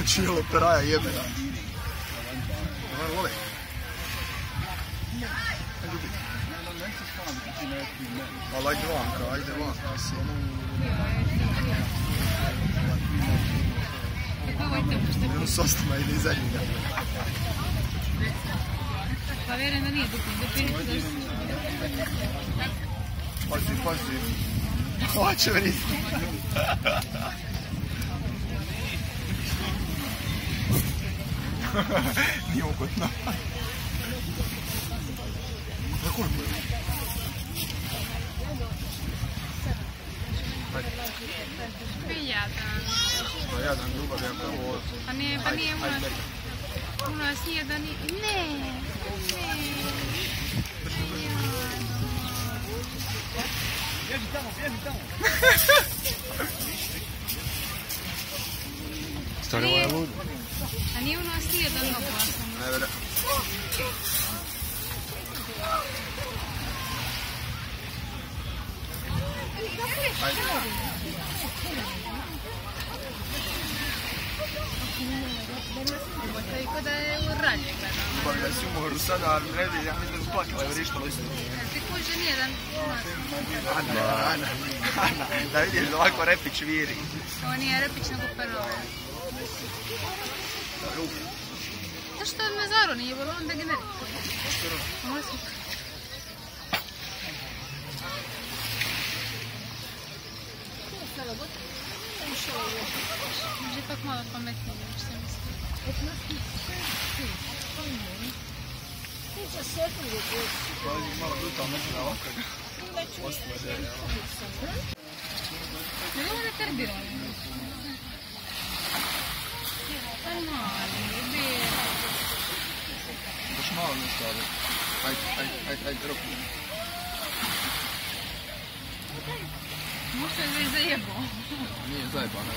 Čijelo peraja jebena. Ovo love. Ali ajde vanka, ajde vanka. Evo sostima ide iza njega. Pa vjerujem da nije dupin. Pazi. Hoće vriti. Nije ugodno. Kako je bilo? Jadan. Pa jadan, ljubav je prvo... Pa nije u nas jedan i... Ne. Bježi tamo. Stvarno je lud. A nije u nas jedan oglasan. Ne vjerujem. Ajde. To je ko da je u radnje gledano. Ljubav da si umoru sada, ali ne vidi, ja mislim da su plakala, evo rištalo isto. Ti kuže nijedan. Ana, da vidiš da ovako repić viri. Ovo nije repić nego perove. Zašto od Mezaru nije bilo onda generik? Ovo smo... Može ipak malo pametnije, što se misli. Malo brutalno mislim na ovako. Ostalo je. Ne mogu da terbirali. Mali, bijeli. Baš malo nešto, ali... Ajde, ruku. Možda je zajebao. Nije zajebano.